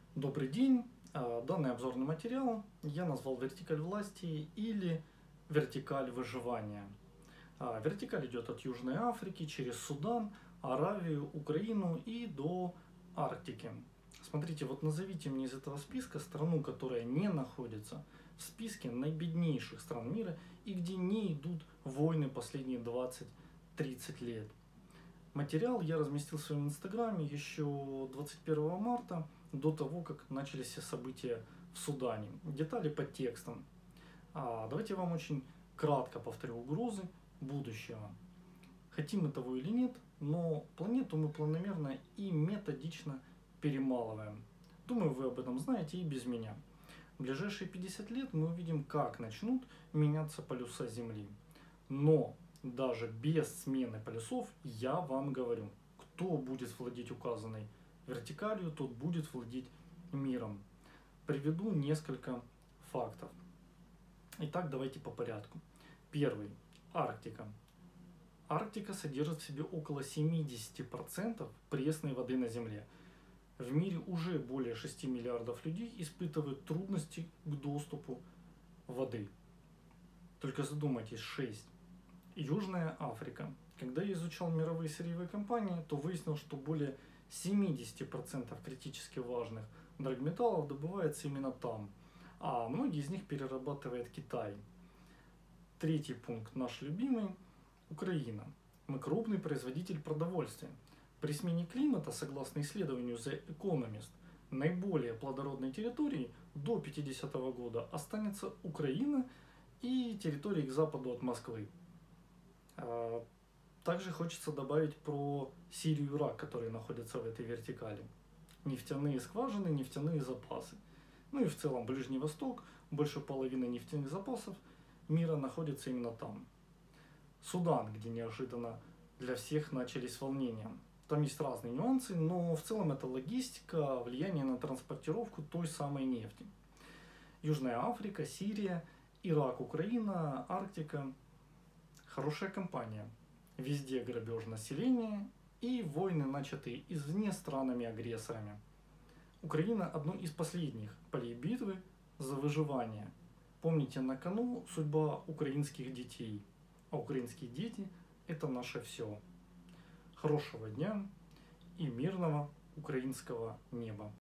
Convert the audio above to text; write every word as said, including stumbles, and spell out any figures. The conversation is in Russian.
Добрый день. А, Данный обзорный материал я назвал «Вертикаль власти» или «Вертикаль выживания». А, Вертикаль идет от Южной Африки через Судан, Аравию, Украину и до Арктики. Смотрите, вот назовите мне из этого списка страну, которая не находится в списке наибеднейших стран мира и где не идут войны последние двадцать-тридцать лет. Материал я разместил в своем инстаграме еще двадцать первого марта, до того, как начались все события в Судане. Детали под текстом. А, давайте я вам очень кратко повторю угрозы будущего. Хотим мы того или нет, но планету мы планомерно и методично перемалываем. Думаю, вы об этом знаете и без меня. В ближайшие пятьдесят лет мы увидим, как начнут меняться полюса Земли. Но даже без смены полюсов я вам говорю, кто будет владеть указанной вертикалью, тот будет владеть миром. Приведу несколько фактов. Итак, давайте по порядку. Первый. Арктика. Арктика содержит в себе около семьдесят процентов пресной воды на Земле. В мире уже более шести миллиардов людей испытывают трудности к доступу воды. Только задумайтесь, шесть. Южная Африка. Когда я изучал мировые сырьевые компании, то выяснил, что более семьдесят процентов критически важных драгметаллов добывается именно там, а многие из них перерабатывает Китай. Третий пункт, наш любимый, Украина. Мы крупный производитель продовольствия. При смене климата, согласно исследованию The Economist, наиболее плодородной территорией до пятидесятого года останется Украина и территории к западу от Москвы. Также хочется добавить про Сирию и Ирак, которые находятся в этой вертикали. Нефтяные скважины, нефтяные запасы. Ну и в целом Ближний Восток, больше половины нефтяных запасов мира находится именно там. Судан, где неожиданно для всех начались волнения. Там есть разные нюансы, но в целом это логистика, влияние на транспортировку той самой нефти. Южная Африка, Сирия, Ирак, Украина, Арктика. Хорошая компания. Везде грабеж населения и войны, начатые извне странами-агрессорами. Украина – одно из последних полей битвы за выживание. Помните, на кону судьба украинских детей. А украинские дети – это наше все. Хорошего дня и мирного украинского неба.